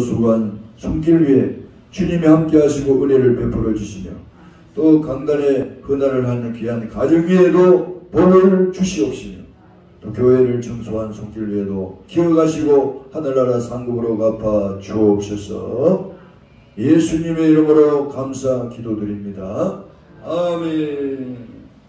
수고한 손길 위에 주님이 함께 하시고 은혜를 베풀어 주시며 또 강단에 헌화를 하는 귀한 가정 위에도 복을 주시옵시며 또 교회를 청소한 손길 위에도 기억하시고 하늘나라 상급으로 갚아 주옵소서. 예수님의 이름으로 감사 기도드립니다. 아멘.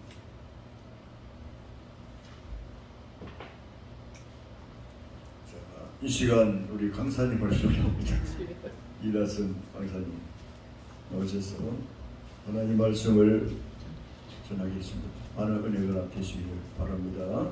이 시간 우리 강사님을 소개합니다. 이다선 강사님 나오셔서 하나님 말씀을 전하겠습니다. 많은 은혜가 되시길 바랍니다.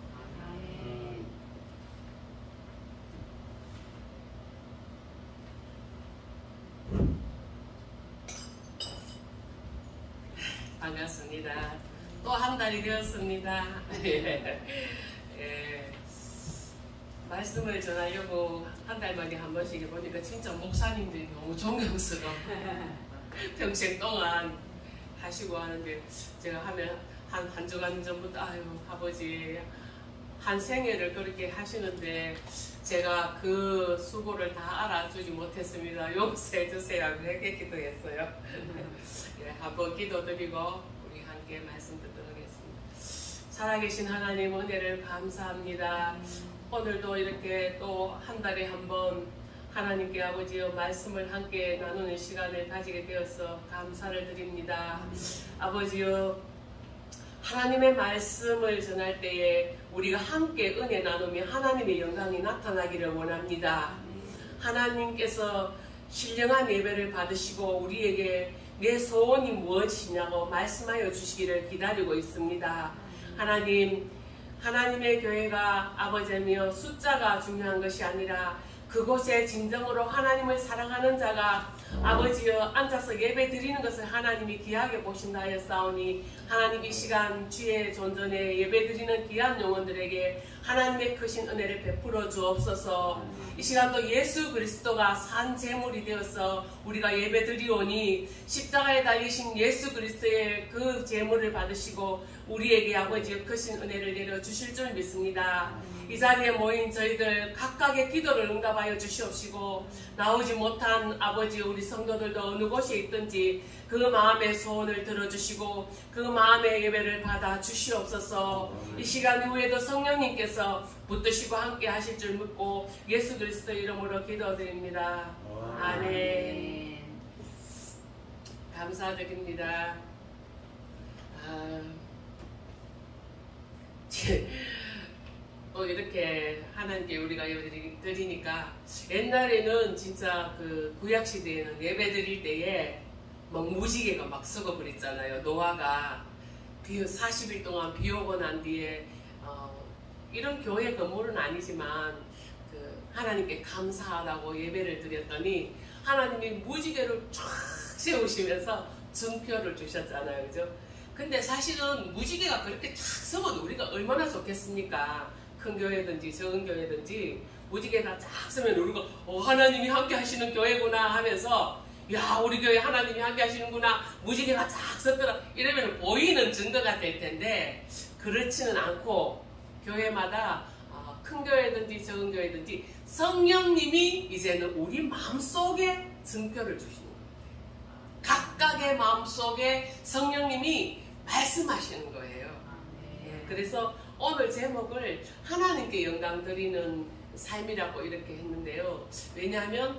반갑습니다. 또 한 달이 되었습니다. 말씀을 전하려고 한 달 만에 한 번씩 보니까 진짜 목사님들이 너무 존경스러워. 평생 동안 하시고 하는데 제가 하면 한 주간 전부터 아유 아버지 한 생애를 그렇게 하시는데 제가 그 수고를 다 알아주지 못했습니다. 용서해 주세요. 그렇게 기도했어요. 한번 기도드리고 우리 함께 말씀 듣도록 하겠습니다. 살아계신 하나님 은혜를 감사합니다. 오늘도 이렇게 또 한 달에 한 번 하나님께 아버지여 말씀을 함께 나누는 시간을 가지게 되어서 감사를 드립니다. 아버지여 하나님의 말씀을 전할 때에 우리가 함께 은혜 나누며 하나님의 영광이 나타나기를 원합니다. 하나님께서 신령한 예배를 받으시고 우리에게 내 소원이 무엇이냐고 말씀하여 주시기를 기다리고 있습니다. 하나님, 하나님의 교회가 아버지며 숫자가 중요한 것이 아니라 그곳에 진정으로 하나님을 사랑하는 자가 아버지여 앉아서 예배 드리는 것을 하나님이 귀하게 보신다 하였사오니 하나님 이 시간 주의 존전에 예배 드리는 귀한 영혼들에게 하나님의 크신 은혜를 베풀어 주옵소서. 이 시간도 예수 그리스도가 산 제물이 되어서 우리가 예배 드리오니 십자가에 달리신 예수 그리스도의 그 제물을 받으시고 우리에게 아버지의 크신 은혜를 내려주실 줄 믿습니다. 이 자리에 모인 저희들 각각의 기도를 응답하여 주시옵시고 나오지 못한 아버지 우리 성도들도 어느 곳에 있든지 그 마음의 소원을 들어주시고 그 마음의 예배를 받아 주시옵소서. 이 시간 이후에도 성령님께서 붙드시고 함께 하실 줄 믿고 예수 그리스도 이름으로 기도드립니다. 아멘. 감사드립니다. 이렇게 하나님께 우리가 예배 드리니까 옛날에는 진짜 그 구약 시대에는 예배 드릴 때에 막 무지개가 막 썩어버렸잖아요. 노아가 40일 동안 비 오고 난 뒤에 이런 교회 건물은 아니지만 그 하나님께 감사하다고 예배를 드렸더니 하나님이 무지개를 쫙 세우시면서 증표를 주셨잖아요. 그죠? 근데 사실은 무지개가 그렇게 쫙 썩어도 우리가 얼마나 좋겠습니까? 큰 교회든지 적은 교회든지 무지개가 쫙 서면 우리가 하나님이 함께 하시는 교회구나 하면서 야 우리 교회 하나님이 함께 하시는구나 무지개가 쫙 섰더라 이러면 보이는 증거가 될 텐데 그렇지는 않고 교회마다 큰 교회든지 적은 교회든지 성령님이 이제는 우리 마음속에 증표를 주시는 거예요. 각각의 마음속에 성령님이 말씀하시는 거예요. 그래서 오늘 제목을 하나님께 영광 드리는 삶이라고 이렇게 했는데요. 왜냐하면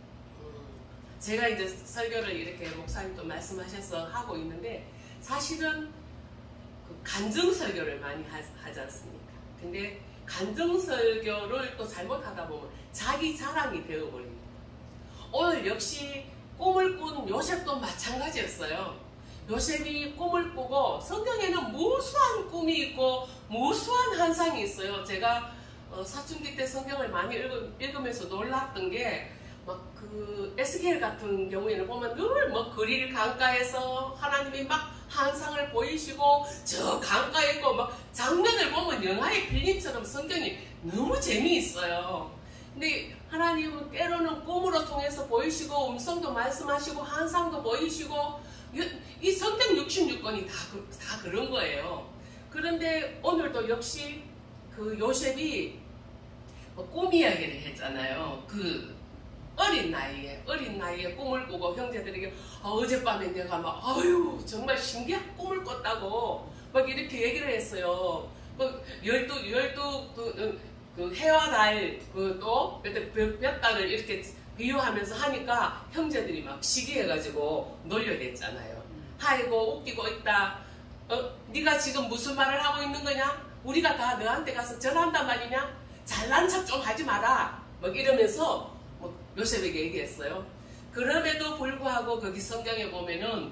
제가 이제 설교를 이렇게 목사님도 말씀하셔서 하고 있는데 사실은 그 간증 설교를 많이 하지 않습니까? 근데 간증 설교를 또 잘못하다 보면 자기 자랑이 되어버립니다. 오늘 역시 꿈을 꾼 요셉도 마찬가지였어요. 요셉이 꿈을 꾸고 성경에는 무수한 꿈이 있고 무수한 환상이 있어요. 제가 사춘기 때 성경을 많이 읽으면서 놀랐던 게 막 그 에스겔 같은 경우에는 보면 늘 뭐 그릴 강가에서 하나님이 막 환상을 보이시고 저 강가에 있고 막 장면을 보면 영화의 필름처럼 성경이 너무 재미있어요. 근데 하나님은 때로는 꿈으로 통해서 보이시고 음성도 말씀하시고 환상도 보이시고 이 성경 66권이 다 그런 거예요. 그런데 오늘도 역시 그 요셉이 꿈 이야기를 했잖아요. 그 어린 나이에 꿈을 꾸고 형제들에게 어젯밤에 내가 막 아유 정말 신기한 꿈을 꿨다고 막 이렇게 얘기를 했어요. 그 12 그 해와 달 또 몇 달을 이렇게 비유하면서 하니까 형제들이 막 시기해가지고 놀려댔잖아요. 아이고 웃기고 있다. 네가 지금 무슨 말을 하고 있는 거냐? 우리가 다 너한테 가서 절한단 말이냐? 잘난 척 좀 하지 마라. 막 이러면서 요셉에게 얘기했어요. 그럼에도 불구하고 거기 성경에 보면은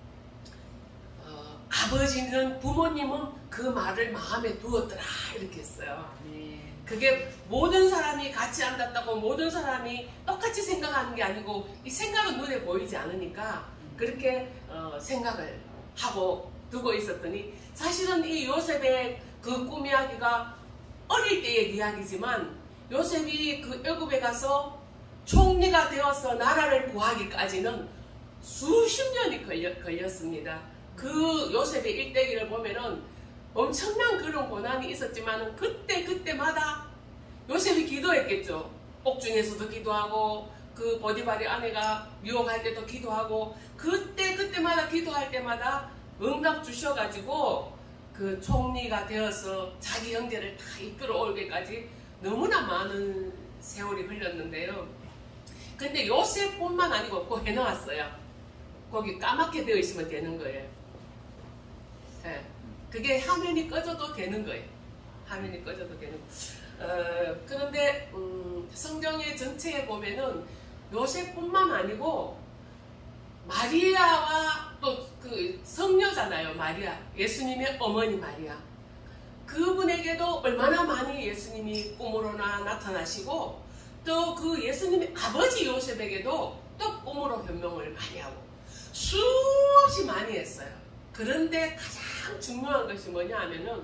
아버지는 부모님은 그 말을 마음에 두었더라 이렇게 했어요. 그게 모든 사람이 같이 앉았다고 모든 사람이 똑같이 생각하는 게 아니고 이 생각은 눈에 보이지 않으니까 그렇게 생각을 하고 두고 있었더니 사실은 이 요셉의 그 꿈 이야기가 어릴 때의 이야기지만 요셉이 그 애굽에 가서 총리가 되어서 나라를 구하기까지는 수십 년이 걸렸습니다. 그 요셉의 일대기를 보면은 엄청난 그런 고난이 있었지만은 그때마다 요셉이 기도했겠죠. 옥중에서도 기도하고 그 보디발의 아내가 유혹할 때도 기도하고 그때마다 기도할 때마다 응답 주셔가지고 그 총리가 되어서 자기 형제를 다 이끌어 올게까지 너무나 많은 세월이 흘렀는데요. 근데 요셉뿐만 아니고 꼭 해놓았어요. 거기 까맣게 되어 있으면 되는 거예요. 네. 그게 화면이 꺼져도 되는 거예요. 화면이 꺼져도 되는 거예요. 그런데 성경의 전체에 보면은 요셉뿐만 아니고 마리아와 또 그 성녀잖아요. 마리아, 예수님의 어머니 마리아. 그분에게도 얼마나 많이 예수님이 꿈으로나 나타나시고 또 그 예수님의 아버지 요셉에게도 또 꿈으로 변명을 많이 하고 수없이 많이 했어요. 그런데 가장 중요한 것이 뭐냐 하면은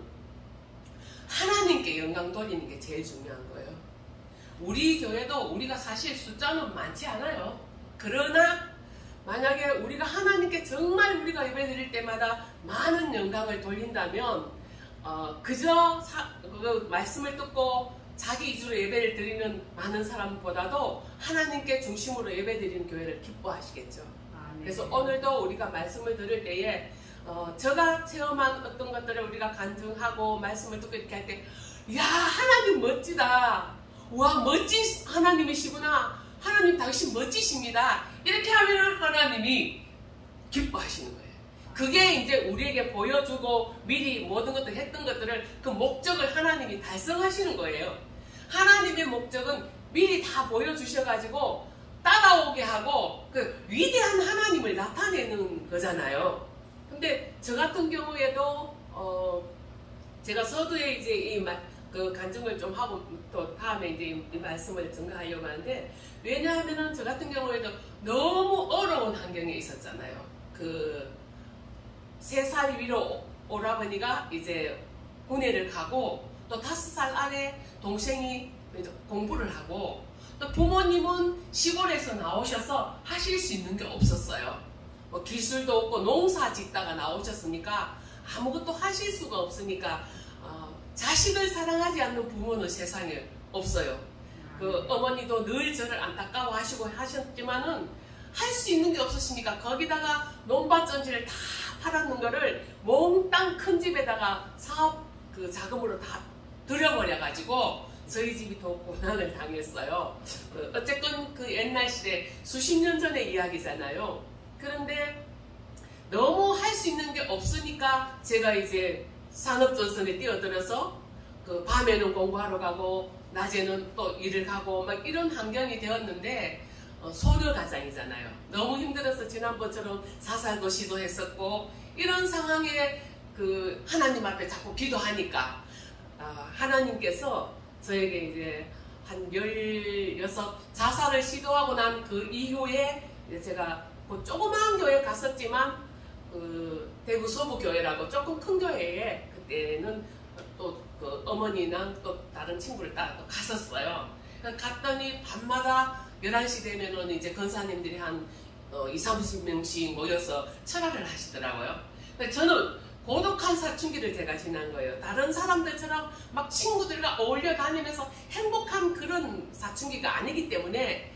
하나님께 영광 돌리는 게 제일 중요한 거예요. 우리 교회도 우리가 사실 숫자는 많지 않아요. 그러나 만약에 우리가 하나님께 정말 우리가 예배 드릴 때마다 많은 영광을 돌린다면 그저 그 말씀을 듣고 자기 위주로 예배를 드리는 많은 사람보다도 하나님께 중심으로 예배 드리는 교회를 기뻐하시겠죠. 그래서 오늘도 우리가 말씀을 들을 때에 제가 체험한 어떤 것들을 우리가 간증하고 말씀을 듣고 이렇게 할 때 야 하나님 멋지다. 와 멋진 하나님이시구나. 하나님 당신 멋지십니다. 이렇게 하면 하나님이 기뻐하시는 거예요. 그게 이제 우리에게 보여주고 미리 모든 것들 했던 것들을 그 목적을 하나님이 달성하시는 거예요. 하나님의 목적은 미리 다 보여주셔가지고 따라오게 하고 그 위대한 하나님을 나타내는 거잖아요. 근데 저 같은 경우에도 제가 서두에 이제 그 간증을 좀 하고 또 다음에 이제 이 말씀을 증거하려고 하는데 왜냐하면은 저 같은 경우에도 너무 어려운 환경에 있었잖아요. 그 3살 위로 오라버니가 이제 군에를 가고 또 5살 아래 동생이 공부를 하고 또 부모님은 시골에서 나오셔서 하실 수 있는 게 없었어요. 뭐 기술도 없고 농사 짓다가 나오셨으니까 아무것도 하실 수가 없으니까 자식을 사랑하지 않는 부모는 세상에 없어요. 그 어머니도 늘 저를 안타까워 하시고 하셨지만은 할 수 있는 게 없으시니까 거기다가 논밭전지를 다 팔았는 거를 몽땅 큰 집에다가 사업 그 자금으로 다 들여버려가지고 저희 집이 더 고난을 당했어요. 어쨌건 그 옛날 시대 수십 년 전의 이야기잖아요. 그런데 너무 할 수 있는 게 없으니까 제가 이제 산업전선에 뛰어들어서 그 밤에는 공부하러 가고 낮에는 또 일을 가고 막 이런 환경이 되었는데 소녀 가장이잖아요. 너무 힘들어서 지난번처럼 사살도 시도했었고 이런 상황에 그 하나님 앞에 자꾸 기도하니까 하나님께서 저에게 이제 한 16 자살을 시도하고 난 그 이후에 제가 그 조그마한 교회 갔었지만 그 대구 서부교회라고 조금 큰 교회에 그때는 또 그 어머니랑 또 다른 친구를 따라 또 갔었어요. 갔더니 밤마다 11시 되면은 이제 권사님들이 한 20-30명씩 모여서 철화를 하시더라고요. 근데 저는 고독한 사춘기를 제가 지난 거예요. 다른 사람들처럼 막 친구들과 어울려 다니면서 행복한 그런 사춘기가 아니기 때문에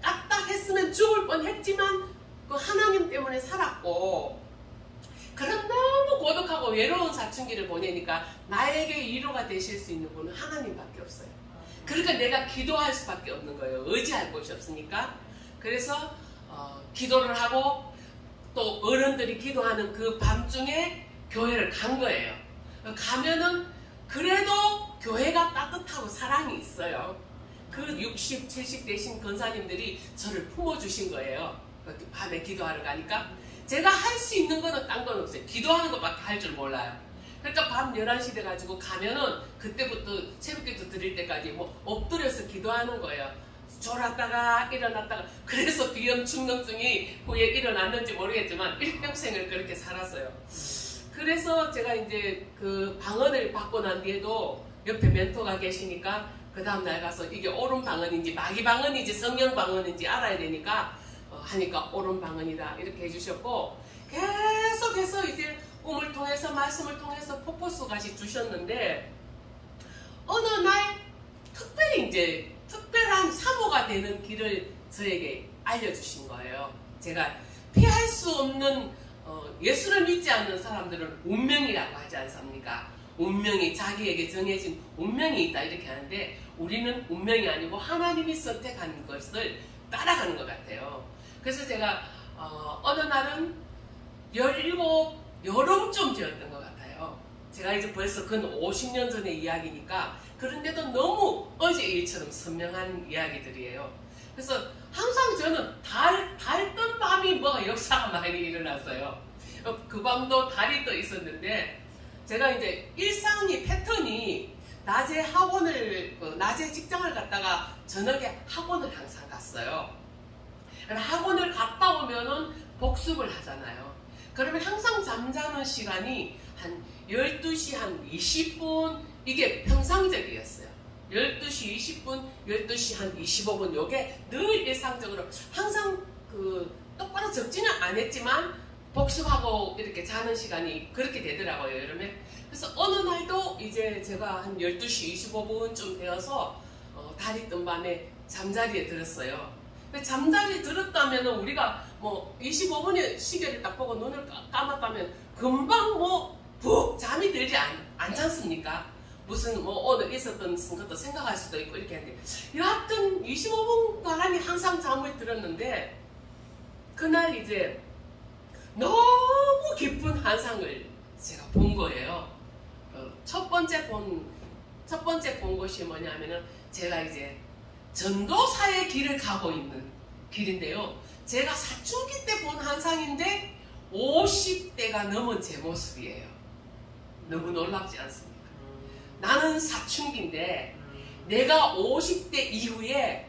까딱했으면 죽을 뻔했지만 그 하나님 때문에 살았고, 그런 너무 고독하고 외로운 사춘기를 보내니까 나에게 위로가 되실 수 있는 분은 하나님밖에 없어요. 그러니까 내가 기도할 수밖에 없는 거예요. 의지할 곳이 없으니까. 그래서 기도를 하고 또 어른들이 기도하는 그 밤중에 교회를 간 거예요. 가면은 그래도 교회가 따뜻하고 사랑이 있어요. 그 60, 70 되신 권사님들이 저를 품어주신 거예요. 밤에 기도하러 가니까. 제가 할 수 있는 거는 딴 건 없어요. 기도하는 것밖에 할 줄 몰라요. 그러니까 밤 11시 돼가지고 가면은 그때부터 새벽기도 드릴 때까지 뭐 엎드려서 기도하는 거예요. 졸았다가 일어났다가. 그래서 비염축농증이 후에 일어났는지 모르겠지만 일평생을 그렇게 살았어요. 그래서 제가 이제 그 방언을 받고 난 뒤에도 옆에 멘토가 계시니까 그 다음날 가서 이게 옳은 방언인지 마귀 방언인지 성령 방언인지 알아야 되니까 하니까 옳은 방언이다 이렇게 해주셨고, 계속해서 이제 꿈을 통해서 말씀을 통해서 폭포수같이 주셨는데, 어느 날 특별히 이제 특별한 사모가 되는 길을 저에게 알려주신 거예요. 제가 피할 수 없는 예수를 믿지 않는 사람들은 운명이라고 하지 않습니까? 운명이 자기에게 정해진 운명이 있다 이렇게 하는데, 우리는 운명이 아니고 하나님이 선택한 것을 따라가는 것 같아요. 그래서 제가 어느 날은 17 여름쯤 되었던 것 같아요. 제가 이제 벌써 근 50년 전의 이야기니까, 그런데도 너무 어제 일처럼 선명한 이야기들이에요. 그래서 항상 저는 달 뜬 밤이 뭐 역사가 많이 일어났어요. 그 밤도 달이 떠 있었는데, 제가 이제 일상이 패턴이 낮에 낮에 직장을 갔다가 저녁에 학원을 항상 갔어요. 학원을 갔다 오면은 복습을 하잖아요. 그러면 항상 잠자는 시간이 한 12시 한 20분, 이게 평상적이었어요. 12시 20분, 12시 한 25분, 요게 늘 일상적으로 항상 똑바로 적지는 않았지만 복습하고 이렇게 자는 시간이 그렇게 되더라고요, 여름에. 그래서 어느 날도 이제 제가 한 12시 25분쯤 되어서 달이 뜬 밤에 잠자리에 들었어요. 잠자리에 들었다면 우리가 뭐 25분의 시계를 딱 보고 눈을 감았다면 금방 뭐 푹 잠이 들지 않지 않습니까? 무슨 뭐 오늘 있었던 것도 생각할 수도 있고 이렇게 하는데, 여하튼 25분가량이 항상 잠을 들었는데, 그날 이제 너무 깊은 환상을 제가 본 거예요. 첫 번째 본 것이 뭐냐면은, 제가 이제 전도사의 길을 가고 있는 길인데요. 제가 사춘기 때 본 환상인데 50대가 넘은 제 모습이에요. 너무 놀랍지 않습니까? 나는 사춘기인데 내가 50대 이후에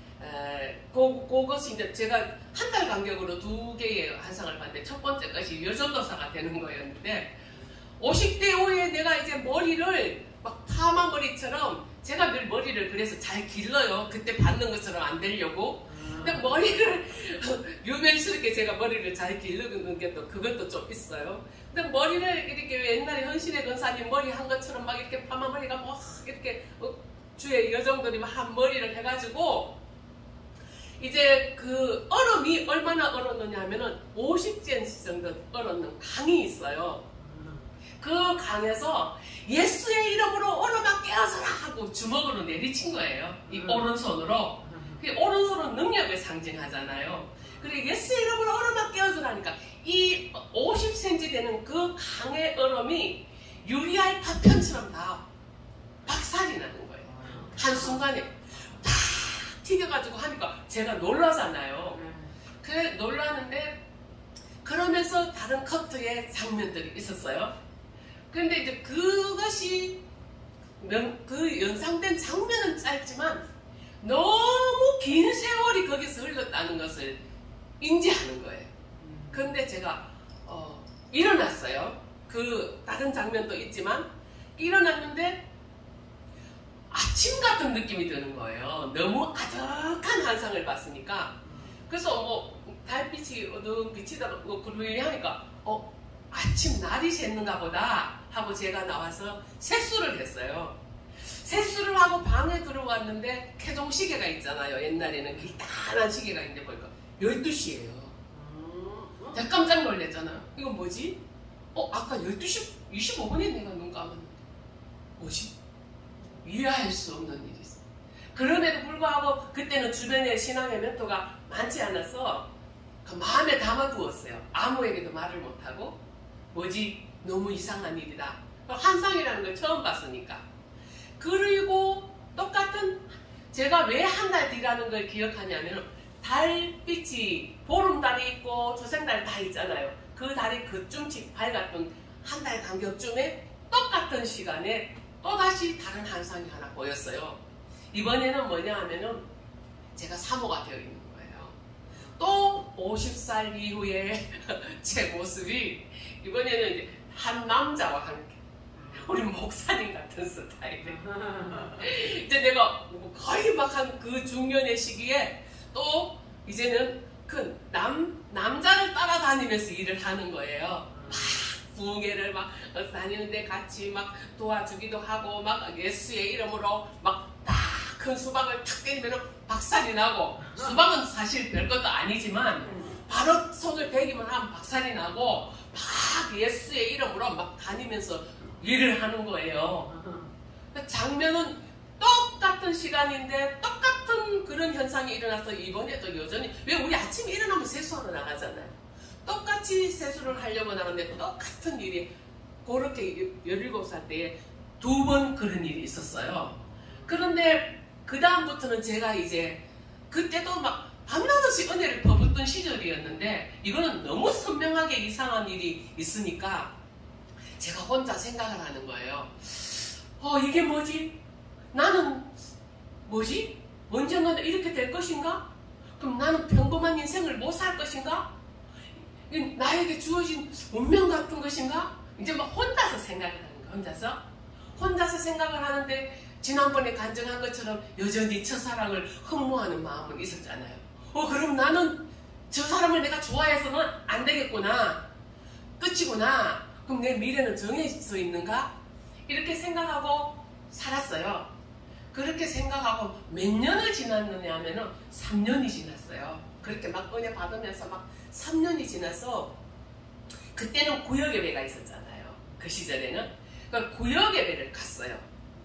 그것이 이제 제가 한 달 간격으로 2개의 환상을 봤는데, 첫 번째 것이 여전도사가 되는 거였는데, 50대 후에 내가 이제 머리를 막 파마 머리처럼, 제가 늘 머리를 그래서 잘 길러요. 그때 받는 것처럼 안 되려고. 근데 머리를 유명스럽게 제가 머리를 잘 기르는 게 또 그것도 좀 있어요. 근데 머리를 이렇게 옛날에 헌신의 권사님 머리 한 것처럼 막 이렇게 파마 머리가 막 이렇게 주에 여정들이 막 한 머리를 해가지고, 이제 그 얼음이 얼마나 얼었느냐 하면은 50cm 정도 얼었는 강이 있어요. 그 강에서 예수의 이름으로 얼음아 깨어서라 하고 주먹으로 내리친 거예요. 이 오른손으로. 그 오른손은 능력을 상징하잖아요. 그리고 예수의 이름으로 얼음아 깨어서라니까 이 50cm 되는 그 강의 얼음이 유리알 파편처럼 다 박살이 나는 거예요. 한순간에 다 튀겨가지고 하니까 제가 놀라잖아요. 그래 놀라는데, 그러면서 다른 커트의 장면들이 있었어요. 그런데 이제 그것이 그 연상된 장면은 짧지만 너무 긴 세월이 거기서 흘렀다는 것을 인지하는 거예요. 그런데 제가 일어났어요. 그 다른 장면도 있지만 일어났는데 아침 같은 느낌이 드는 거예요. 너무 아득한 환상을 봤으니까. 그래서 뭐 달빛이 어두운 빛이 그루하니까 아침 날이 샜는가 보다 하고 제가 나와서 세수를 했어요. 세수를 하고 방에 들어갔는데 태종시계가 있잖아요. 옛날에는 길다란 시계가 있는데 보니까 12시예요. 내가 깜짝 놀랐잖아요. 이거 뭐지? 아까 12시 25분에 내가 눈 감았는데 뭐지? 이해할 수 없는 일이 있어. 그럼에도 불구하고 그때는 주변에 신앙의 멘토가 많지 않아서 그 마음에 담아두었어요. 아무에게도 말을 못하고 뭐지? 너무 이상한 일이다. 환상이라는 걸 처음 봤으니까. 그리고 똑같은 제가 왜 한 달 뒤라는 걸 기억하냐면 달빛이 보름달이 있고 조생달 다 있잖아요. 그 달이 그쯤씩 밝았던 한 달 간격쯤에 똑같은 시간에 또다시 다른 환상이 하나 보였어요. 이번에는 뭐냐 하면은 제가 사모가 되어 있는 거예요. 또 50살 이후에 제 모습이 이번에는 이제 한 남자와 함께 우리 목사님 같은 스타일에 이제 내가 거의 막 한 그 중년의 시기에 또 이제는 그 남자를 따라다니면서 일을 하는 거예요. 막 부흥회를 막 다니는데 같이 막 도와주기도 하고 막 예수의 이름으로 막 큰 수박을 탁 때리면 박살이 나고 수박은 사실 별것도 아니지만 바로 손을 대기만 하면 박살이 나고 막 예수의 이름으로 막 다니면서 일을 하는 거예요. 장면은 똑같은 시간인데 똑같은 그런 현상이 일어나서 이번에도 여전히 왜 우리 아침에 일어나면 세수하러 나가잖아요. 똑같이 세수를 하려고 나가는데 똑같은 일이 그렇게 17살 때에 2번 그런 일이 있었어요. 그런데 그 다음부터는 제가 이제 그때도 막 밤낮없이 은혜를 퍼붓던 시절이었는데 이거는 너무 선명하게 이상한 일이 있으니까 제가 혼자 생각을 하는 거예요. 이게 뭐지? 나는 뭐지? 언젠가 이렇게 될 것인가? 그럼 나는 평범한 인생을 못 살 것인가? 나에게 주어진 운명 같은 것인가? 이제 막 혼자서 생각을 하는 거예요. 혼자서 생각을 하는데 지난번에 간증한 것처럼 여전히 첫사랑을 흠모하는 마음은 있었잖아요. 그럼 나는 저 사람을 내가 좋아해서는 안 되겠구나. 끝이구나. 그럼 내 미래는 정해져 있는가? 이렇게 생각하고 살았어요. 그렇게 생각하고 몇 년을 지났느냐 하면은 3년이 지났어요. 그렇게 막 은혜 받으면서 막 3년이 지나서 그때는 구역예배가 있었잖아요. 그 시절에는. 그러니까 구역예배를 갔어요.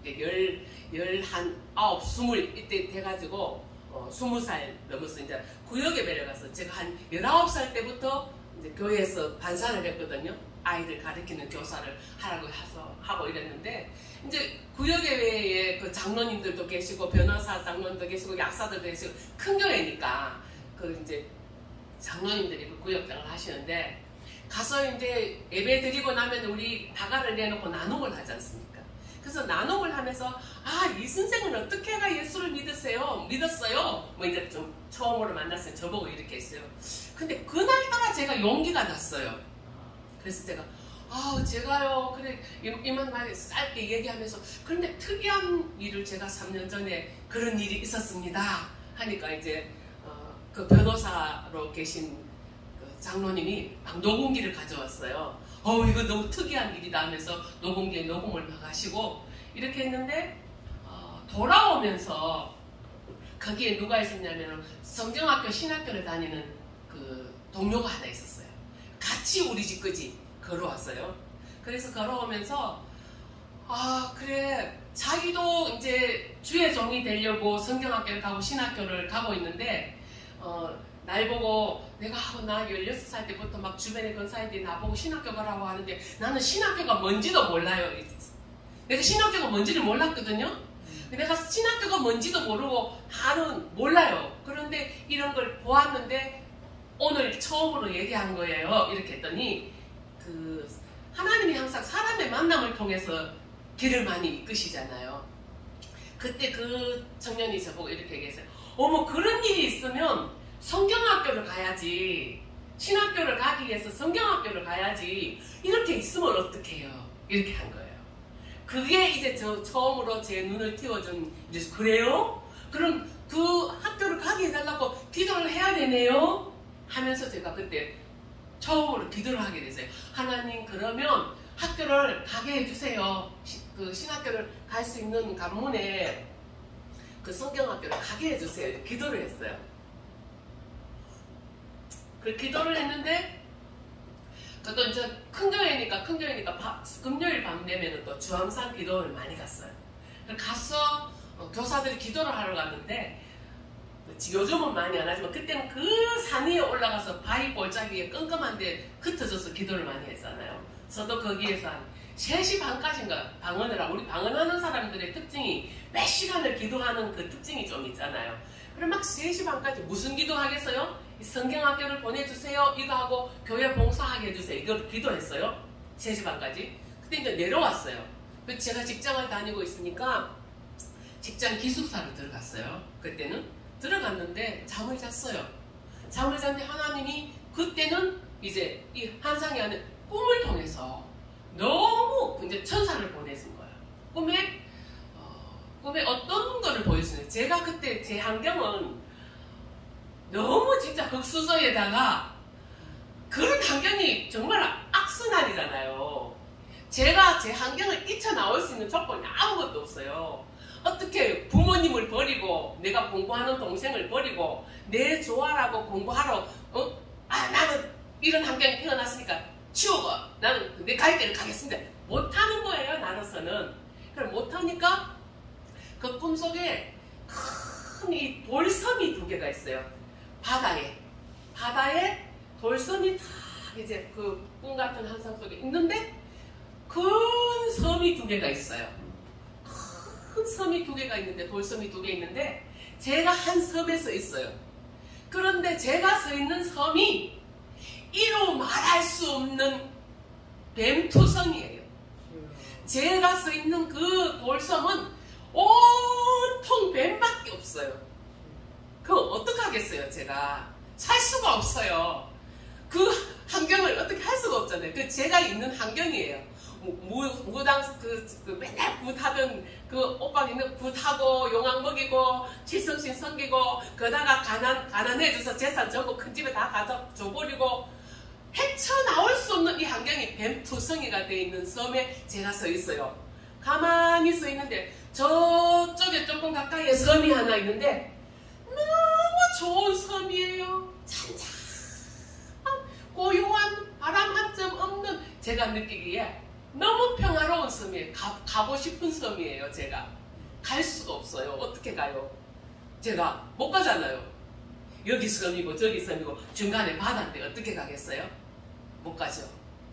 19, 20 이때 돼가지고 20살 넘어서 이제 구역예배를 가서 제가 한 19살 때부터 이제 교회에서 반사를 했거든요. 아이들 가르치는 교사를 하고 이랬는데 이제 구역예배에 그 장로님들도 계시고 변호사 장로님도 계시고 약사들도 계시고 큰 교회니까 그 이제 장로님들이 그 구역장을 하시는데 가서 이제 예배 드리고 나면 우리 다가를 내놓고 나눔을 하지 않습니까? 그래서 나눔을 하면서 이 선생은 어떻게 해가 예수를 믿었어요? 뭐 이제 좀 처음으로 만났어요. 저보고 이렇게 했어요. 근데 그날따라 제가 용기가 났어요. 그래서 제가요, 그래, 이만 말 짧게 얘기하면서, 그런데 특이한 일을 제가 3년 전에 그런 일이 있었습니다. 하니까 이제, 그 변호사로 계신 그 장로님이 막 녹음기를 가져왔어요. 이거 너무 특이한 일이다 하면서 녹음기에 녹음을 막 하시고, 이렇게 했는데, 돌아오면서, 거기에 누가 있었냐면, 성경학교 신학교를 다니는 그 동료가 하나 있었어요. 같이 우리 집까지 걸어왔어요. 그래서 걸어오면서 그래 자기도 이제 주의 종이 되려고 성경학교를 가고 신학교를 가고 있는데 날 보고 내가 나 16살 때부터 막 주변에 건사님들이 나보고 신학교 가라고 하는데 나는 신학교가 뭔지도 몰라요. 내가 신학교가 뭔지를 몰랐거든요. 내가 신학교가 뭔지도 모르고 나는 몰라요. 그런데 이런 걸 보았는데 오늘 처음으로 얘기한 거예요. 이렇게 했더니 그 하나님이 항상 사람의 만남을 통해서 길을 많이 이끄시잖아요. 그때 그 청년이 저보고 이렇게 얘기했어요. 그런 일이 있으면 성경학교를 가야지. 신학교를 가기 위해서 성경학교를 가야지. 이렇게 있으면 어떡해요? 이렇게 한 거예요. 그게 이제 저 처음으로 제 눈을 띄워준 이래서 그래요? 그럼 그 학교를 가게 해달라고 기도를 해야 되네요? 하면서 제가 그때 처음으로 기도를 하게 됐어요. 하나님, 그러면 학교를 가게 해주세요. 그 신학교를 갈 수 있는 관문에 그 성경학교를 가게 해주세요. 기도를 했어요. 그 기도를 했는데 또 이제 큰 교회니까 금요일 밤 되면은 또 주암산 기도를 많이 갔어요. 가서 교사들이 기도를 하러 갔는데 요즘은 많이 안 하지만 그때는 그 산 위에 올라가서 바위 골짜기에 끔끔한데 흩어져서 기도를 많이 했잖아요. 저도 거기에서 한 3시 반까지인가 방언을 하고, 우리 방언하는 사람들의 특징이 몇 시간을 기도하는 그 특징이 좀 있잖아요. 그럼 막 3시 반까지 무슨 기도하겠어요? 성경학교를 보내주세요. 이거 하고 교회 봉사하게 해주세요. 이걸 기도했어요. 3시 반까지. 그때 이제 내려왔어요. 제가 직장을 다니고 있으니까 직장 기숙사로 들어갔어요. 그때는 들어갔는데 잠을 잤어요. 잠을 잤는데 하나님이 그때는 이제 이 환상이 하는 꿈을 통해서 너무 이제 천사를 보내준 거예요. 꿈에 어떤 거를 보여주세요. 제가 그때 제 환경은 너무 진짜 흑수저에다가 그런 환경이 정말 악순환이잖아요. 제가 제 환경을 뛰쳐나올 수 있는 조건이 아무것도 없어요. 어떻게 부모님을 버리고 내가 공부하는 동생을 버리고 내 좋아라고 공부하러 나는 이런 환경에 태어났으니까 치우고 나는 내 갈 길을 가겠습니다. 못하는 거예요. 나로서는. 그럼 못하니까 그 꿈속에 큰 이 돌섬이 2개가 있어요. 바다에 돌섬이 다 이제 그 꿈 같은 환상 속에 있는데 큰 섬이 2개가 있어요. 큰 섬이 2개가 있는데 돌섬이 2개 있는데 제가 한 섬에 서 있어요. 그런데 제가 서 있는 섬이 이로 말할 수 없는 뱀투성이에요. 제가 서 있는 그 돌섬은 온통 뱀밖에 없어요. 그거 어떡하겠어요. 제가 살 수가 없어요. 그 환경을 어떻게 할 수가 없잖아요. 그 제가 있는 환경이에요. 무당 맨날 굿하던 그 오빠 있는 굿하고 용왕 먹이고 칠성신 섬기고 그러다가 가난해져서 재산 전부 큰 집에 다 가져줘버리고 헤쳐나올 수 없는 이 환경이 뱀투성이가 되어 있는 섬에 제가 서 있어요. 가만히 서 있는데 저쪽에 조금 가까이에 섬이 하나 있는데 너무 좋은 섬이에요. 잔잔한 고요한 바람 한 점 없는, 제가 느끼기에 너무 평화로운 섬이에요. 가고 싶은 섬이에요. 제가 갈 수가 없어요. 어떻게 가요? 제가 못 가잖아요. 여기 섬이고 저기 섬이고 중간에 바다인데 어떻게 가겠어요? 못 가죠.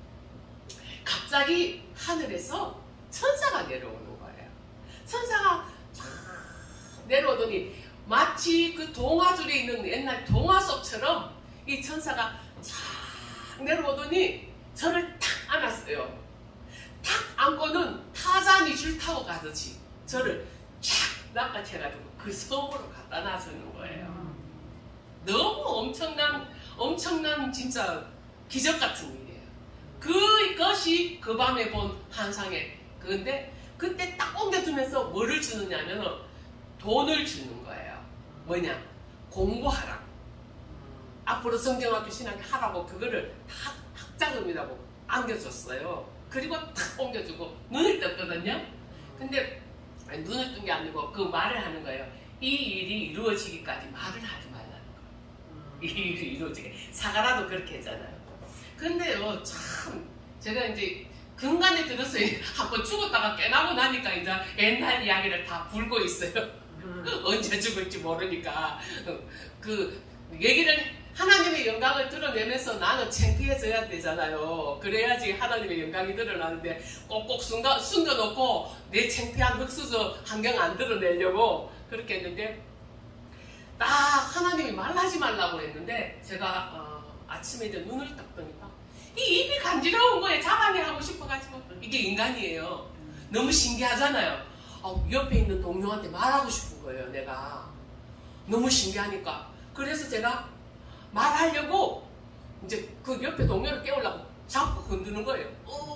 갑자기 하늘에서 천사가 내려오는 거예요. 천사가 쫙 내려오더니 마치 그 동화줄에 있는 옛날 동화 속처럼 이 천사가 쫙 내려오더니 저를 탁 안았어요. 탁 안고는 타잔이 줄 타고 가듯이 저를 쫙 낚아채가지고 그 섬으로 갖다 놔주는 거예요. 너무 엄청난 진짜 기적 같은 일이에요. 그것이 그 밤에 본 환상의 그건데, 그때 딱 옮겨주면서 뭐를 주느냐면 돈을 주는 거예요. 뭐냐? 공부하라. 앞으로 성경학교 신학교 하라고 그거를 다 학자금이라고 안겨줬어요. 그리고 탁 옮겨주고 눈을 떴거든요. 근데 아니, 눈을 뜬 게 아니고 그 말을 하는 거예요. 이 일이 이루어지기까지 말을 하지 말라는 거예요. 이 일이 이루어지게. 사가라도 그렇게 했잖아요. 근데요, 참 제가 이제 근간에 들었어요. 한번 죽었다가 깨나고 나니까 이제 옛날 이야기를 다 불고 있어요. 언제 죽을지 모르니까. 그 얘기를, 하나님의 영광을 드러내면서 나는 창피해져야 되잖아요. 그래야지 하나님의 영광이 드러나는데 꼭꼭 숨겨놓고 내 창피한 흑수저 환경 안 드러내려고 그렇게 했는데, 딱 하나님이 말하지 말라고 했는데 제가 아침에 이제 눈을 딱 뜨니까 이 입이 간지러운 거에 자랑을 하고 싶어가지고, 이게 인간이에요. 너무 신기하잖아요. 옆에 있는 동료한테 말하고 싶은 거예요. 내가 너무 신기하니까. 그래서 제가 말하려고 이제 그 옆에 동료를 깨우려고 자꾸 흔드는 거예요.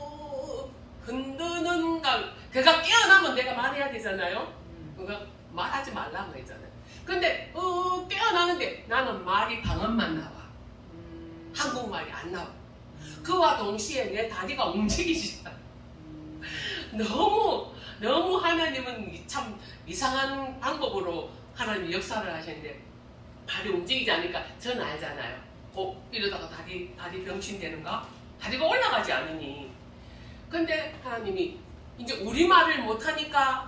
흔드는 걸, 걔가 깨어나면 내가 말해야 되잖아요. 그러니까 말하지 말라고 했잖아요. 근데 깨어나는데 나는 말이 방언만 나와. 한국말이 안 나와. 그와 동시에 내 다리가 움직이지 않아요. 너무 하나님은 참 이상한 방법으로 하나님이 역사를 하시는데 발이 움직이지 않으니까 저는 알잖아요. 이러다가 다리 병신되는가? 다리가 올라가지 않으니. 근데 하나님이 이제 우리말을 못하니까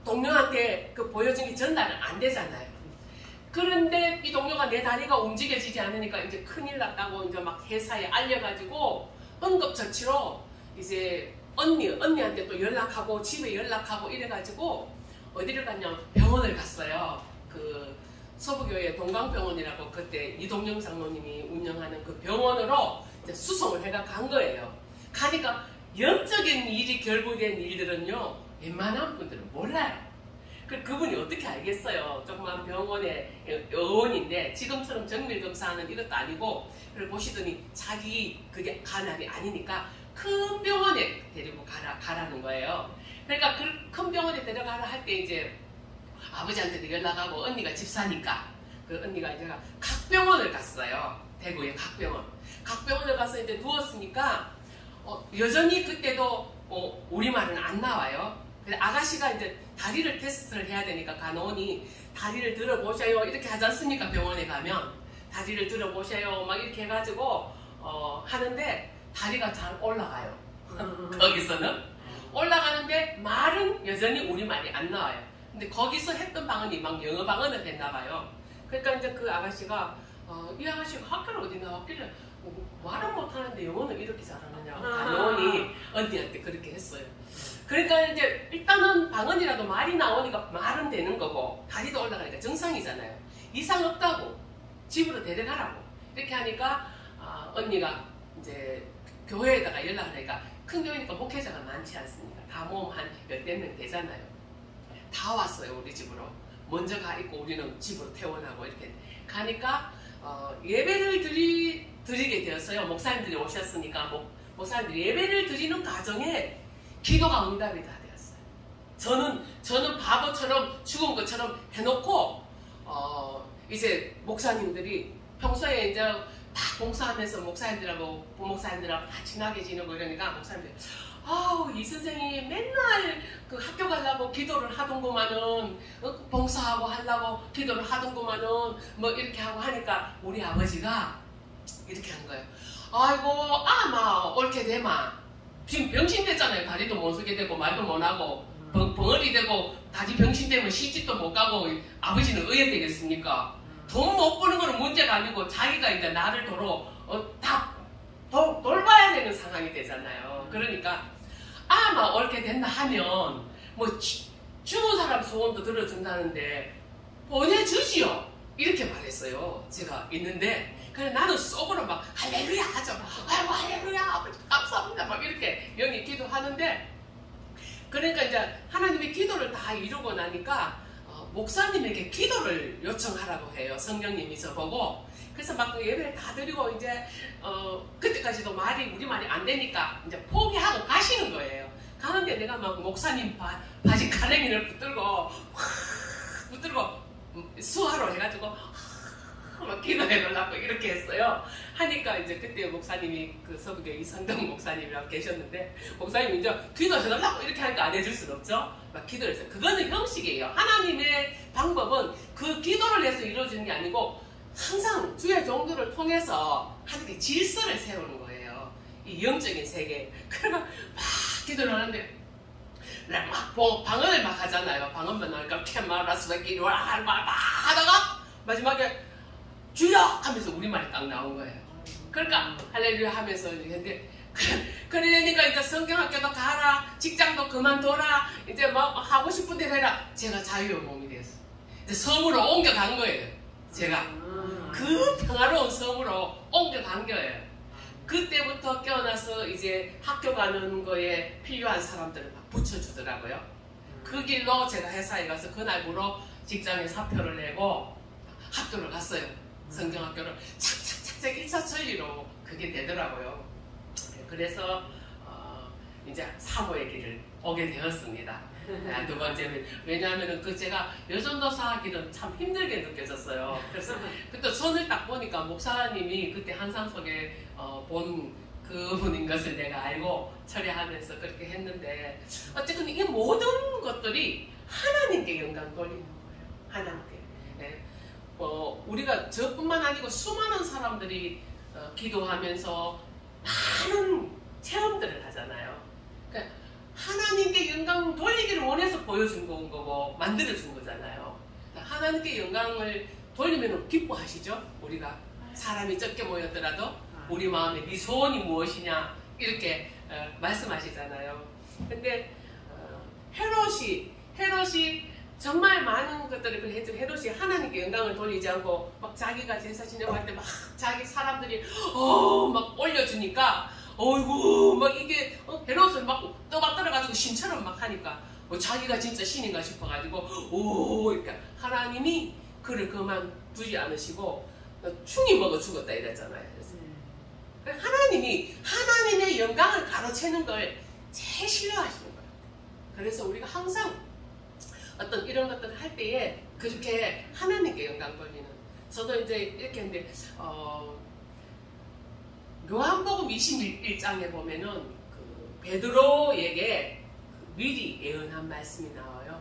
동료한테 그 보여준 게 전달은 안 되잖아요. 그런데 이 동료가 내 다리가 움직여지지 않으니까 이제 큰일 났다고 이제 막 회사에 알려가지고 응급처치로 이제 언니한테 또 연락하고 집에 연락하고 이래가지고 어디를 갔냐면 병원을 갔어요. 그 서부교회 동강병원이라고 그때 이동영 장로님이 운영하는 그 병원으로 이제 수송을 해가 간 거예요. 가니까 영적인 일이 결부된 일들은요 웬만한 분들은 몰라요. 그분이 어떻게 알겠어요? 조그만 병원의 의원인데 지금처럼 정밀검사하는 이것도 아니고 그걸 보시더니 자기 그게 간암이 아니니까 큰 병원에 데리고 가라는 거예요. 그러니까 그 큰 병원에 데려가라 할 때 이제 아버지한테도 연락하고 언니가 집사니까 그 언니가 이제 각병원을 갔어요. 대구의 각병원을 가서 이제 누웠으니까 여전히 그때도 우리말은 안 나와요. 근데 아가씨가 이제 다리를 테스트를 해야 되니까 간호원이 다리를 들어보셔요 이렇게 하지 않습니까? 병원에 가면 다리를 들어보셔요 막 이렇게 해가지고 하는데 다리가 잘 올라가요. 거기서는 올라가는데 말은 여전히 우리말이 안 나와요. 근데 거기서 했던 방언이 막 영어 방언을 했나 봐요. 그러니까 이제 그 아가씨가 이 아가씨가 학교를 어디 나왔길래 말은 못하는데 영어는 이렇게 잘하느냐. 간호원이 언니한테 그렇게 했어요. 그러니까 이제 일단은 방언이라도 말이 나오니까 말은 되는 거고 다리도 올라가니까 정상이잖아요. 이상 없다고 집으로 데려가라고 이렇게 하니까 언니가 이제 교회에다가 연락을 하니까 큰 교회니까 목회자가 많지 않습니까? 다 모으면 한 10대 명 되잖아요. 다 왔어요 우리 집으로. 먼저 가 있고 우리는 집으로 퇴원하고 이렇게 가니까 예배를 드리게 되었어요. 목사님들이 오셨으니까 목사님들이 예배를 드리는 과정에 기도가 응답이 다 되었어요. 저는 바보처럼 죽은 것처럼 해놓고 이제 목사님들이 평소에 이제 다 봉사하면서 목사님들하고 부목사님들하고 다 친하게 지내고 이러니까 목사님들이 이 선생님이 맨날 그 학교 가려고 기도를 하던구만은 봉사하고 하려고 기도를 하던구만은 뭐 이렇게 하고 하니까 우리 아버지가 이렇게 한 거예요. 아이고 아마 옳게 되마 지금 병신됐잖아요. 다리도 못 쓰게 되고 말도 못하고 벙어리 되고 다리 병신되면 시집도 못 가고 아버지는 어떻게 되겠습니까? 돈 못 버는 건 문제가 아니고 자기가 이제 나를 다 돌봐야 되는 상황이 되잖아요. 그러니까 아마 옳게 된다 하면 뭐 죽은 사람 소원도 들어준다는데 보내주시오 이렇게 말했어요. 제가 있는데 그래 나는 속으로 막 할렐루야 하죠. 아이고 할렐루야 아버지 감사합니다 막 이렇게 영이 기도하는데 그러니까 이제 하나님이 기도를 다 이루고 나니까 목사님에게 기도를 요청하라고 해요. 성령님이 저보고. 그래서 막 예배를 다 드리고 이제 그때까지도 우리말이 안 되니까 이제 포기하고 가시는 거예요. 가는데 내가 막 목사님 바지 가랭이를 붙들고 수화로 해가지고 막 기도해달라고 이렇게 했어요. 하니까 이제 그때 목사님이 그 서부교회 이성동 목사님이라고 계셨는데 목사님이 이제 기도해달라고 이렇게 하니까 안 해줄 수는 없죠. 막 기도를 했어요. 그거는 형식이에요. 하나님의 방법은 그 기도를 해서 이루어지는 게 아니고 항상 주의 종교를 통해서 하나님의 질서를 세우는 거예요. 이 영적인 세계. 그러니까 막 기도를 하는데 막 방언을 막 하잖아요. 방언만 나니까 캐마라스베끼리 와 하다가 마지막에 주여! 하면서 우리말이 딱 나온 거예요. 그러니까 할렐루야 하면서 했는데 그러니까 이제 성경학교도 가라, 직장도 그만둬라, 이제 뭐 하고 싶은 대로 해라. 제가 자유의 몸이 됐어요. 이제 섬으로 옮겨간 거예요. 제가 그 평화로운 섬으로 옮겨간 거예요. 그때부터 깨어나서 이제 학교 가는 거에 필요한 사람들을 막 붙여주더라고요. 그 길로 제가 회사에 가서 그날부로 직장에 사표를 내고 학교를 갔어요. 성경학교를 착착착착 일사천리로 그게 되더라고요. 그래서 이제 사모의 길을 오게 되었습니다. 두 번째는 왜냐하면 제가 여전도사 하기는 참 힘들게 느껴졌어요. 그래서 그때 손을 딱 보니까 목사님이 그때 한상 속에 본 그분인 것을 내가 알고 처리하면서 그렇게 했는데 어쨌든 이 모든 것들이 하나님께 영광 돌리는 거예요. 하나님께. 네. 우리가 저뿐만 아니고 수많은 사람들이 기도하면서 많은 체험들을 하잖아요. 그러니까 하나님께 영광 돌리기를 원해서 보여준 거고 만들어준 거잖아요. 그러니까 하나님께 영광을 돌리면 기뻐하시죠? 우리가 사람이 적게 모였더라도 우리 마음에 네 소원이 무엇이냐 이렇게 말씀하시잖아요. 근데 헤롯이 정말 많은 것들을 했죠. 헤롯이 하나님께 영광을 돌리지 않고 막 자기가 제사 지내고 할 때 막 자기 사람들이 막 올려주니까 어이구 막 이게 헤롯을 막 떠받들어가지고 신처럼 막 하니까 자기가 진짜 신인가 싶어가지고 그러니까 하나님이 그를 그만두지 않으시고 충이 먹어 죽었다 이랬잖아요. 그래서 하나님이 하나님의 영광을 가로채는 걸 제일 싫어하시는 거예요. 그래서 우리가 항상 어떤 이런 것들을 할 때에 그렇게 하나님께 영광 돌리는, 저도 이제 이렇게 했는데 요한복음 21장에 보면은 그 베드로에게 미리 예언한 말씀이 나와요.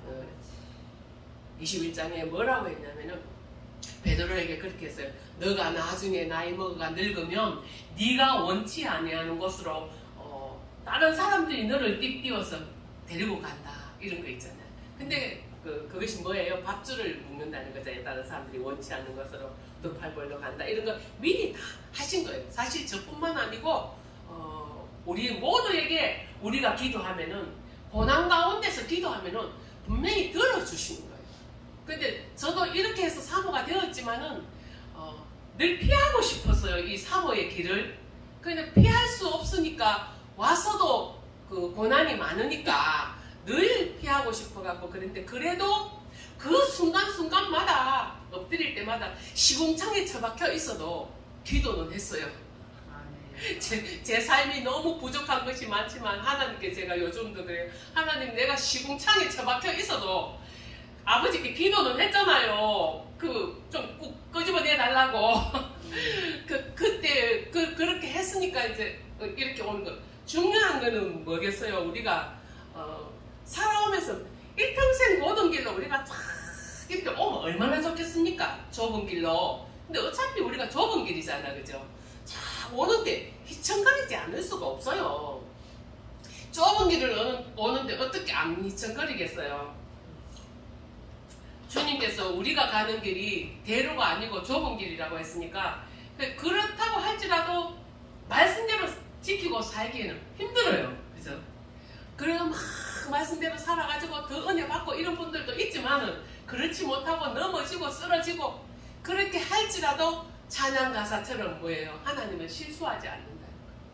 21장에 뭐라고 했냐면은 베드로에게 그렇게 했어요. 너가 나중에 나이 먹어가 늙으면 네가 원치 아니하는 곳으로 다른 사람들이 너를 띠띠워서 데리고 간다 이런 거 있잖아요. 근데 그것이 뭐예요? 밥줄을 묶는다는 거잖아요. 다른 사람들이 원치 않는 것으로 너 팔벌로 간다 이런 거 미리 다 하신 거예요. 사실 저뿐만 아니고 우리 모두에게 우리가 기도하면은 고난 가운데서 기도하면은 분명히 들어주시는 거예요. 근데 저도 이렇게 해서 사모가 되었지만은 늘 피하고 싶었어요. 이 사모의 길을. 근데 피할 수 없으니까 와서도 그 고난이 많으니까 늘 피하고 싶어갖고 그랬는데 그래도 그 순간순간마다 엎드릴 때마다 시궁창에 처박혀 있어도 기도는 했어요. 제 삶이 너무 부족한 것이 많지만 하나님께 제가 요즘도 그래요. 하나님 내가 시궁창에 처박혀 있어도 아버지께 기도는 했잖아요. 좀 꼭 끄집어내 달라고. 그때 그렇게 했으니까 이제 이렇게 오는 거. 중요한 거는 뭐겠어요? 우리가 살아오면서 일평생 모든 길로 우리가 쫙 이렇게 오면 얼마나 좋겠습니까? 좁은 길로. 근데 어차피 우리가 좁은 길이잖아, 그죠? 쫙 오는데 휘청거리지 않을 수가 없어요. 좁은 길을 오는데 어떻게 안 휘청거리겠어요? 주님께서 우리가 가는 길이 대로가 아니고 좁은 길이라고 했으니까 그렇다고 할지라도 말씀대로 지키고 살기에는 힘들어요. 그죠? 그래서 막 말씀대로 살아가지고 더 은혜 받고 이런 분들도 있지만은 그렇지 못하고 넘어지고 쓰러지고 그렇게 할지라도 찬양 가사처럼 뭐예요? 하나님은 실수하지 않는다.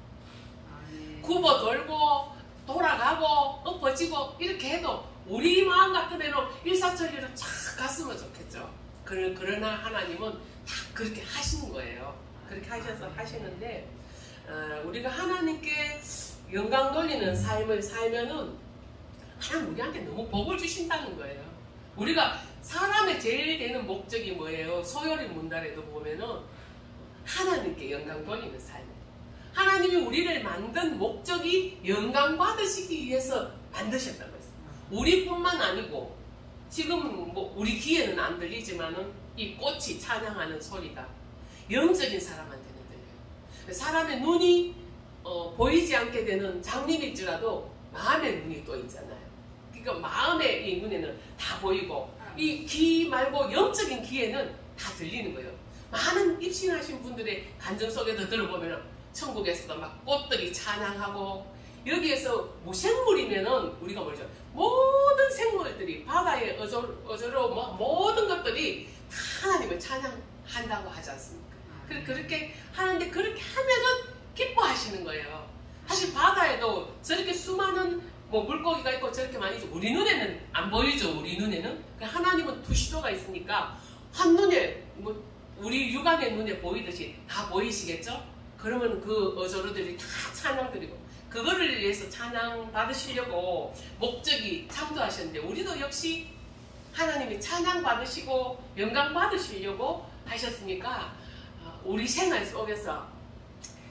굽어 돌고 돌아가고 엎어지고 이렇게 해도 우리 마음 같으면 일사천리로 쫙 갔으면 좋겠죠. 그러나 하나님은 다 그렇게 하시는 거예요. 그렇게 하셔서 하시는데 우리가 하나님께 영광 돌리는 삶을 살면은 하나님 우리한테 너무 복을 주신다는 거예요. 우리가 사람의 제일 되는 목적이 뭐예요? 소요리 문답에도 보면은 하나님께 영광 돌리는 삶. 하나님이 우리를 만든 목적이 영광 받으시기 위해서 만드셨다고 했어요. 우리뿐만 아니고 지금 뭐 우리 귀에는 안 들리지만은 이 꽃이 찬양하는 소리가 영적인 사람한테는 들려요. 사람의 눈이 보이지 않게 되는 장님일지라도 마음의 눈이 또 있잖아요. 그러니까 마음의 이 눈에는 다 보이고 이 귀 말고 영적인 귀에는 다 들리는 거예요. 많은 입신하신 분들의 간증 속에도 들어보면 천국에서도 막 꽃들이 찬양하고 여기에서 무생물이면은 우리가 뭐죠? 모든 생물들이 바다의 어조로 모든 것들이 하나님을 찬양한다고 하지 않습니까? 그렇게 하는데 그렇게 하면은 기뻐하시는 거예요. 사실 바다에도 저렇게 수많은 물고기가 있고 저렇게 많이 있죠. 우리 눈에는 안 보이죠. 우리 눈에는 하나님은 두시도가 있으니까 한눈에 우리 육안의 눈에 보이듯이 다 보이시겠죠? 그러면 그 어조로들이 다 찬양 드리고 그거를 위해서 찬양 받으시려고 목적이 창조하셨는데 우리도 역시 하나님이 찬양 받으시고 영광 받으시려고 하셨으니까 우리 생활 속에서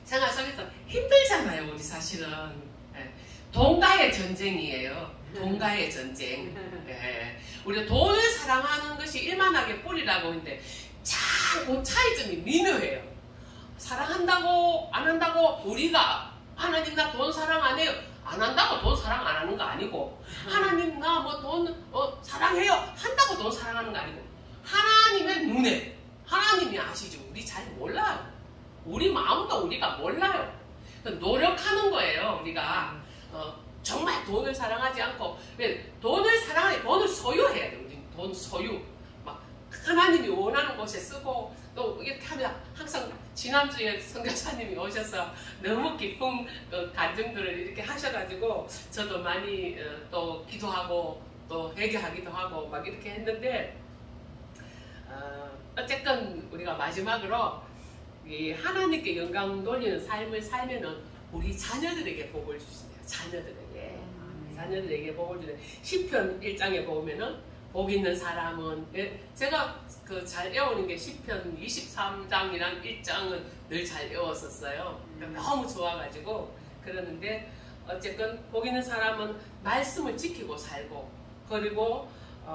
생활 속에서 힘들잖아요. 우리 사실은 돈과의 전쟁이에요. 돈과의 전쟁. 우리가 돈을 사랑하는 것이 일만하게 뿌리라고 했는데 참 그 차이점이 미묘해요. 사랑한다고 안 한다고 우리가 하나님 나 돈 사랑 안 해요. 안 한다고 돈 사랑 안 하는 거 아니고 하나님 나 뭐 돈 사랑해요. 한다고 돈 사랑하는 거 아니고 하나님의 눈에 하나님이 아시죠. 우리 잘 몰라요. 우리 마음도 우리가 몰라요. 노력하는 거예요. 우리가 정말 돈을 사랑하지 않고 돈을 사랑하니 돈을 소유해야 돼요. 우리 돈 소유. 막 하나님이 원하는 곳에 쓰고 또 이렇게 하면 항상 지난주에 선교사님이 오셔서 너무 기쁜 간증들을 이렇게 하셔가지고 저도 많이 또 기도하고 또 회개하기도 하고 막 이렇게 했는데 어쨌든 우리가 마지막으로 이 하나님께 영광 돌리는 삶을 살면은 우리 자녀들에게 복을 주시네요. 자녀들에게 복을 주네. 시편 1장에 보면은 복 있는 사람은 제가 그 잘 외우는 게 시편 23장이랑 1장은 늘 잘 외웠었어요. 너무 좋아가지고 그러는데 어쨌든 복 있는 사람은 말씀을 지키고 살고 그리고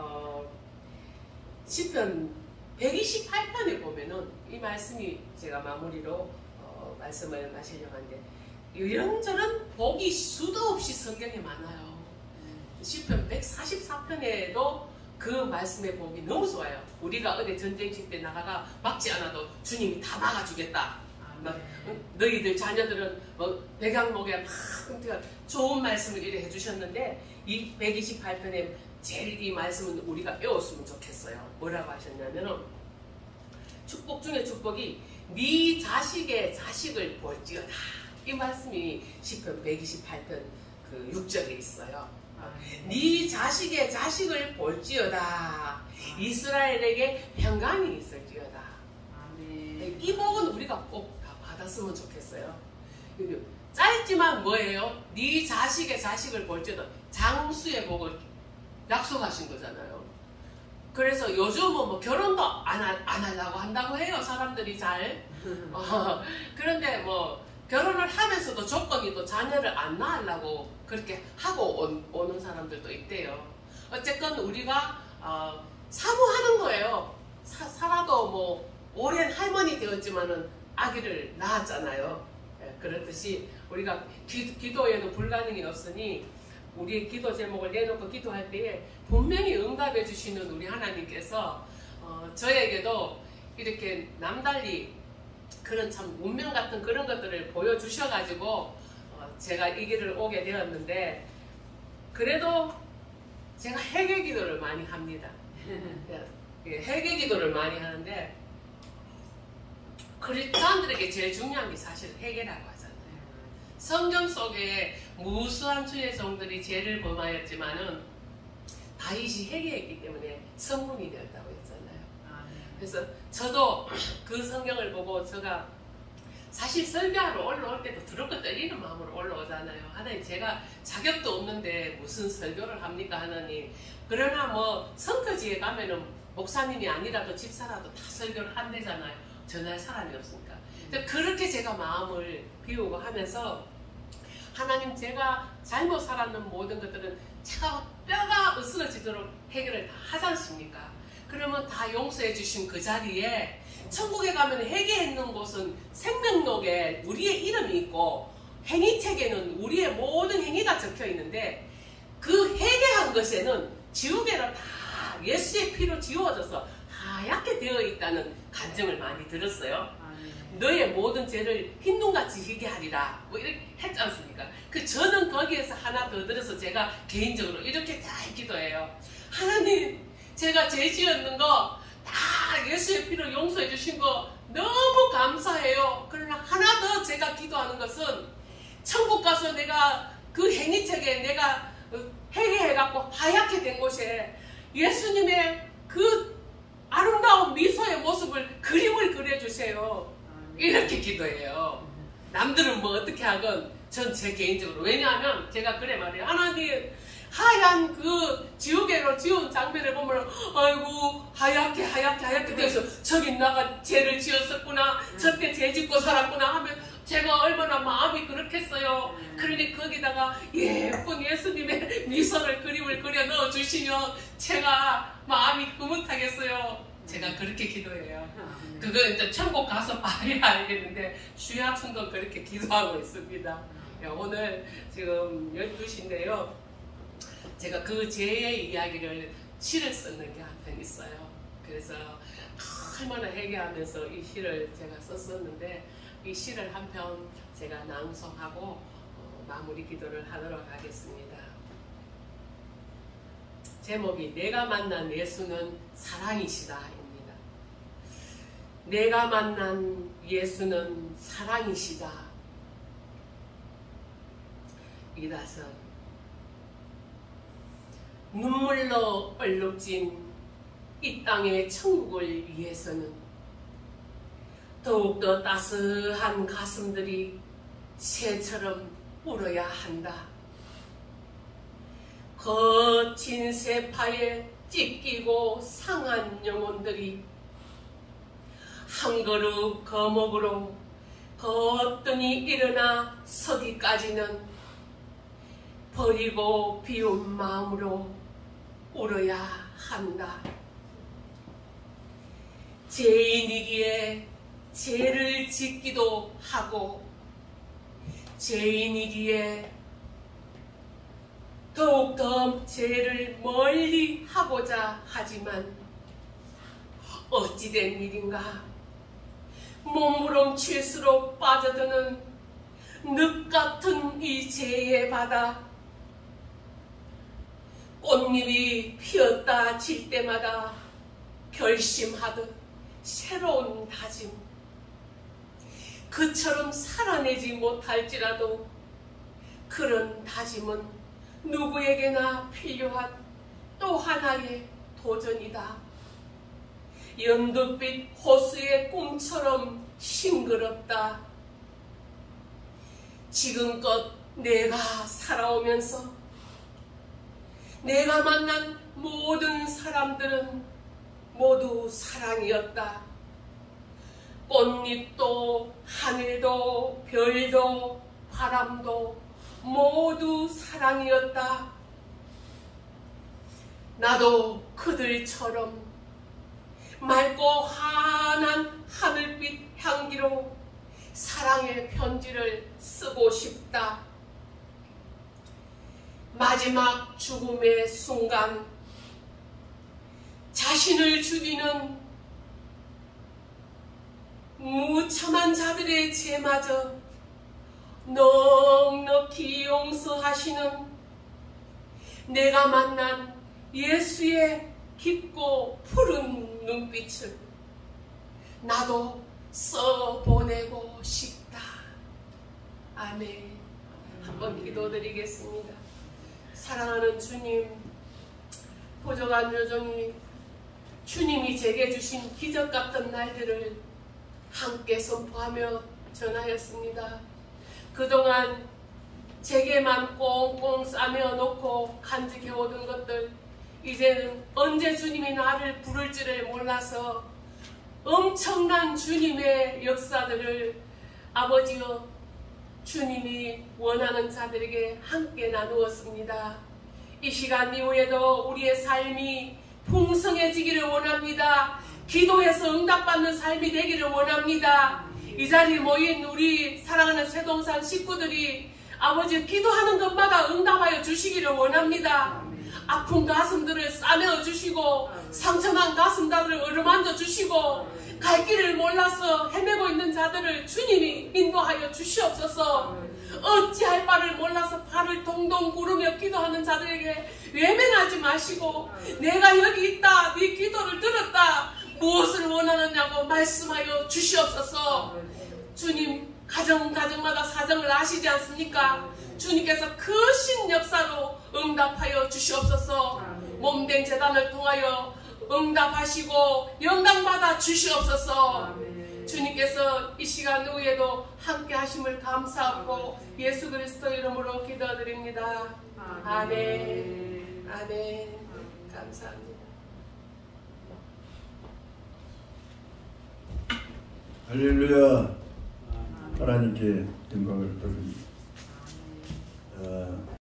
시편 128편에 보면은 이 말씀이 제가 마무리로 말씀을 하시려고 하는데 이런저런 복이 수도 없이 성경에 많아요. 시편 144편에도 그 말씀의 복이 너무 좋아요. 우리가 어디 전쟁칠 때 나가가 막지 않아도 주님이 다 막아주겠다. 너희들 자녀들은 백양목에 막 좋은 말씀을 이래 해주셨는데 이 128편에 제일 이 말씀은 우리가 외웠으면 좋겠어요. 뭐라고 하셨냐면은 축복 중에 축복이 네 자식의 자식을 볼지어다. 이 말씀이 시편 128편 그 6절에 있어요. 네 자식의 자식을 볼지어다. 이스라엘에게 평강이 있을지어다. 이 복은 우리가 꼭 다 받았으면 좋겠어요. 짧지만 뭐예요? 네 자식의 자식을 볼지어다. 장수의 복을 약속하신 거잖아요. 그래서 요즘은 뭐 결혼도 안 하려고 한다고 해요. 사람들이 잘. 그런데 뭐 결혼을 하면서도 조건이 또 자녀를 안 낳으려고 그렇게 하고 오는 사람들도 있대요. 어쨌건 우리가 사모하는 거예요. 살아도 뭐 오랜 할머니 되었지만은 아기를 낳았잖아요. 그렇듯이 우리가 기도에는 불가능이 없으니 우리의 기도 제목을 내놓고 기도할 때에 분명히 응답해 주시는 우리 하나님께서 저에게도 이렇게 남달리 그런 참 운명 같은 그런 것들을 보여주셔가지고 제가 이 길을 오게 되었는데 그래도 제가 회개 기도를 많이 합니다. 회개 기도를 많이 하는데 그리스도인들에게 제일 중요한 게 사실 회개라고 하잖아요. 성경 속에 무수한 주의 종들이 죄를 범하였지만은 다윗이 회개했기 때문에 성문이 되었다고 했잖아요. 그래서 저도 그 성경을 보고 제가 사실 설교하러 올라올 때도 두렵고 떨리는 마음으로 올라오잖아요. 하나님 제가 자격도 없는데 무슨 설교를 합니까 하나님. 그러나 뭐 성교지에 가면은 목사님이 아니라도 집사라도 다 설교를 한대잖아요. 전할 사람이 없으니까. 그렇게 제가 마음을 비우고 하면서 하나님 제가 잘못 살았는 모든 것들은 제가 뼈가 으스러지도록 해결을 다 하지 않습니까? 그러면 다 용서해 주신 그 자리에 천국에 가면 회개했는 곳은 생명록에 우리의 이름이 있고 행위책에는 우리의 모든 행위가 적혀 있는데 그 회개한 것에는 지우개로 다 예수의 피로 지워져서 하얗게 되어 있다는 간증을 많이 들었어요. 너의 모든 죄를 흰눈같이 희게 하리라 뭐 이렇게 했지 않습니까? 저는 거기에서 하나 더 들어서 제가 개인적으로 이렇게 잘 기도해요. 하나님 제가 죄 지었는 거 다 예수의 피로 용서해 주신 거 너무 감사해요. 그러나 하나 더 제가 기도하는 것은 천국 가서 내가 그 행위책에 내가 회개해갖고 하얗게 된 곳에 예수님의 그 아름다운 미소의 모습을 그림을 그려주세요. 이렇게 기도해요. 남들은 뭐 어떻게 하건 전 제 개인적으로. 왜냐하면 제가 그래 말해요. 하나님 하얀 그 지우개로 지운 장면을 보면 아이고 하얗게 돼서 저기 나가 죄를 지었었구나. 저때 죄 짓고 살았구나 하면 제가 얼마나 마음이 그렇겠어요. 그러니 거기다가 예쁜 예수님의 미소를 그림을 그려 넣어주시면 제가 마음이 흐뭇하겠어요. 제가 그렇게 기도해요. 그거 이제 천국 가서 봐야 알겠는데 주야천도 그렇게 기도하고 있습니다. 오늘 지금 12시인데요. 제가 그 죄의 이야기를 시를 쓰는 게 한편 있어요. 그래서 얼마나 회개하면서 이 시를 제가 썼었는데 이 시를 한 편 제가 낭송하고 마무리 기도를 하도록 하겠습니다. 제목이 내가 만난 예수는 사랑이시다입니다. 내가 만난 예수는 사랑이시다. 이다선 눈물로 얼룩진 이 땅의 천국을 위해서는 더욱더 따스한 가슴들이 새처럼 울어야 한다. 거친 세파에 찢기고 상한 영혼들이 한 그릇 거목으로 거뜬히 일어나 서기까지는 버리고 비운 마음으로 울어야 한다. 죄인이기에 죄를 짓기도 하고 죄인이기에 더욱더 죄를 멀리 하고자 하지만 어찌된 일인가. 몸부림칠수록 빠져드는 늪같은 이 죄의 바다. 꽃잎이 피었다 질 때마다 결심하듯 새로운 다짐. 그처럼 살아내지 못할지라도 그런 다짐은 누구에게나 필요한 또 하나의 도전이다. 연두빛 호수의 꿈처럼 싱그럽다. 지금껏 내가 살아오면서 내가 만난 모든 사람들은 모두 사랑이었다. 꽃잎도 하늘도 별도 바람도 모두 사랑이었다. 나도 그들처럼 맑고 환한 하늘빛 향기로 사랑의 편지를 쓰고 싶다. 마지막 죽음의 순간 자신을 죽이는 무참한 자들의 죄마저 넉넉히 용서하시는 내가 만난 예수의 깊고 푸른 눈빛을 나도 써보내고 싶다. 아멘. 한번 기도드리겠습니다. 사랑하는 주님, 부족한 여정이 주님이 제게 주신 기적 같은 날들을 함께 선포하며 전하였습니다. 그동안 제게만 꽁꽁 싸며 놓고 간직해오던 것들, 이제는 언제 주님이 나를 부를지를 몰라서 엄청난 주님의 역사들을 아버지여 주님이 원하는 자들에게 함께 나누었습니다. 이 시간 이후에도 우리의 삶이 풍성해지기를 원합니다. 기도해서 응답받는 삶이 되기를 원합니다. 이 자리에 모인 우리 사랑하는 새동산 식구들이 아버지 기도하는 것마다 응답하여 주시기를 원합니다. 아픈 가슴들을 싸매어 주시고 상처난 가슴들을 어루만져 주시고 갈 길을 몰라서 헤매고 있는 자들을 주님이 인도하여 주시옵소서. 어찌할 바를 몰라서 발을 동동 구르며 기도하는 자들에게 외면하지 마시고 내가 여기 있다, 네 기도를 들었다, 무엇을 원하느냐고 말씀하여 주시옵소서. 주님 가정마다 사정을 아시지 않습니까? 주님께서 크신 역사로 응답하여 주시옵소서. 몸된 재단을 통하여 응답하시고 영광받아 주시옵소서. 주님께서 이 시간 후에도 함께 하심을 감사하고 예수 그리스도 이름으로 기도드립니다. 아멘. 아멘. 감사합니다. 할렐루야. 하나님께 영광을 돌립니다.